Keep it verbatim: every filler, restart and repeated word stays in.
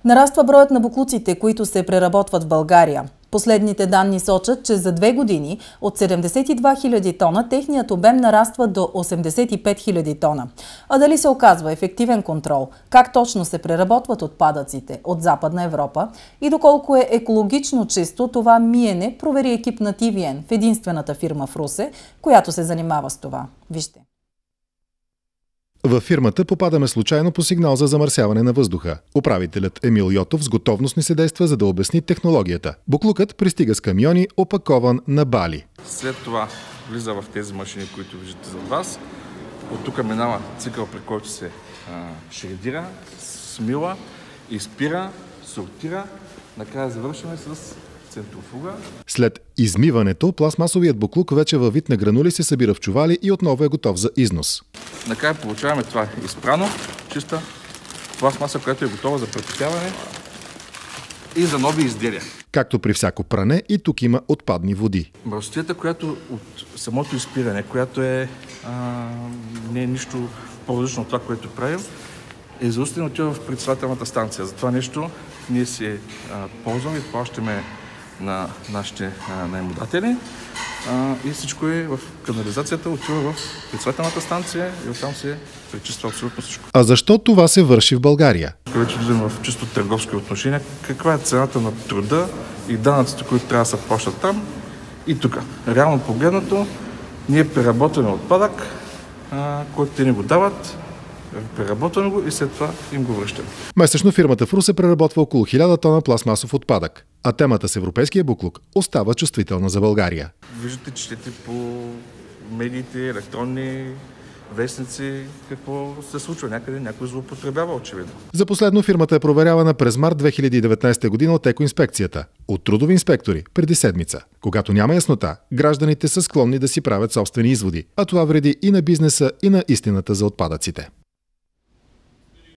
Нараства броят на боклуците, които се преработват в България. Последните данни сочат, че за две години от седемдесет и два хиляди тона техният обем нараства до осемдесет и пет хиляди тона. А дали се оказва ефективен контрол, как точно се преработват отпадъците от Западна Европа и доколко е екологично чисто това миене, провери екип на Ти Ви Ен в единствената фирма в Русе, която се занимава с това. Вижте. Във фирмата попадаме случайно по сигнал за замърсяване на въздуха. Управителят Емил Йотов с готовност ни се действа, за да обясни технологията. Буклукът пристига с камиони, опакован на бали. След това влиза в тези машини, които виждате зад вас. От тук минава цикъл, при който се а, шредира, смила, изпира, сортира. Накрая завършваме с центрофуга. След измиването, пластмасовият буклук вече във вид на гранули се събира в чували и отново е готов за износ. Накрая получаваме това изпрано, чиста пластмаса, която е готова за прекратяване и за нови изделия. Както при всяко пране, и тук има отпадни води. Мръсотията, която от самото изпиране, която е а, не е нищо по-различно от това, което правим, е зауствено отива в пречиствателната станция. За това нещо ние се а, ползваме и плащаме на нашите а, наемодатели а, и всичко е в канализацията, отива в пречиствателната станция и оттам се пречиства абсолютно всичко. А защо това се върши в България? Вече влизаме в чисто търговски отношения. Каква е цената на труда и данъците, които трябва да се плащат там и тук? Реално погледнато, ние преработваме отпадък, а, който те ни го дават, преработваме го и след това им го връщаме. Месечно фирмата в Русе преработва около хиляда тона пластмасов отпадък, а темата с европейския буклук остава чувствителна за България. Виждате, четете по медиите, електронни вестници, какво се случва някъде, някой злоупотребява очевидно. За последно фирмата е проверявана през март две хиляди и деветнадесета година от екоинспекцията, от трудови инспектори преди седмица. Когато няма яснота, гражданите са склонни да си правят собствени изводи, а това вреди и на бизнеса, и на истината за отпадъците.